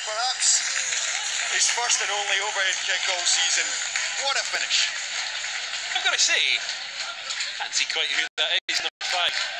Perhaps his first and only overhead kick all season. What a finish. I've got to say, can't see quite who that is, number 5.